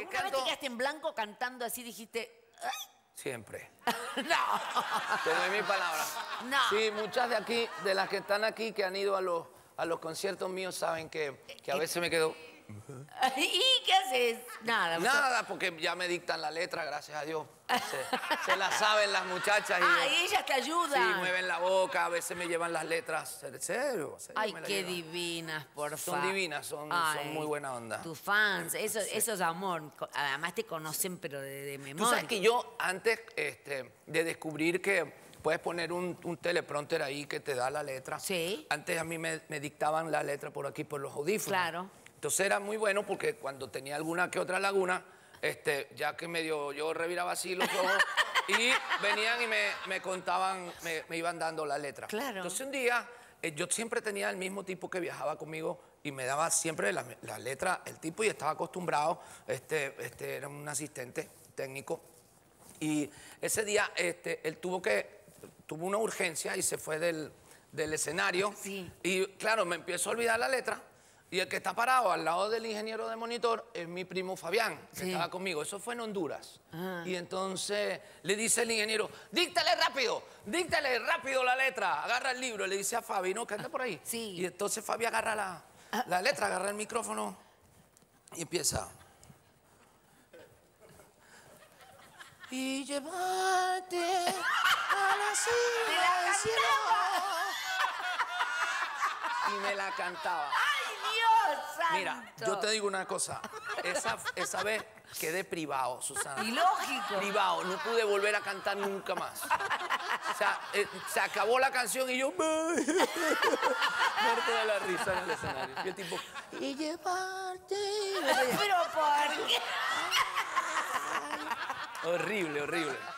¿Alguna vez te quedaste en blanco cantando así, dijiste... "Ay"? Siempre. No. Te doy mi palabra. No. Sí, muchas de aquí, de las que están aquí, que han ido a los conciertos míos, saben que a veces me quedo... ¿Y qué haces? Nada. Nada, porque ya me dictan la letra, gracias a Dios. Se la saben las muchachas. Y ellas te ayudan. Sí, mueven la boca, a veces me llevan las letras. ¿En serio? Ay, qué divinas, por favor. Son divinas, son muy buena onda. Tus fans, eso es amor. Además te conocen, pero de memoria. Tú sabes que yo, antes de descubrir que puedes poner un teleprompter ahí que te da la letra. Sí. Antes a mí me dictaban la letra por aquí, por los audífonos. Claro. Entonces era muy bueno porque cuando tenía alguna que otra laguna, ya que medio yo reviraba así los ojos y venían y me contaban, me iban dando la letra. Claro. Entonces un día, yo siempre tenía el mismo tipo que viajaba conmigo y me daba siempre la letra, el tipo, y estaba acostumbrado, era un asistente técnico. Y ese día él tuvo una urgencia y se fue del escenario. Sí. Y claro, me empiezo a olvidar la letra. Y el que está parado al lado del ingeniero de monitor es mi primo Fabián, que estaba conmigo. Eso fue en Honduras. Y entonces le dice el ingeniero, díctale rápido la letra. Agarra el libro, le dice a Fabi, no, que anda por ahí. Sí. Y entonces Fabi agarra la letra, agarra el micrófono y empieza. Y llevarte a la silla del cielo. Y me la cantaba. ¡Ay, Dios santo! Mira, yo te digo una cosa. Esa vez quedé privado, Susana. Y lógico. Privado, no pude volver a cantar nunca más. O sea, se acabó la canción y yo... muerto de la risa en el escenario. Y el tipo... Y llevarte... ¿Pero por qué? Horrible, horrible.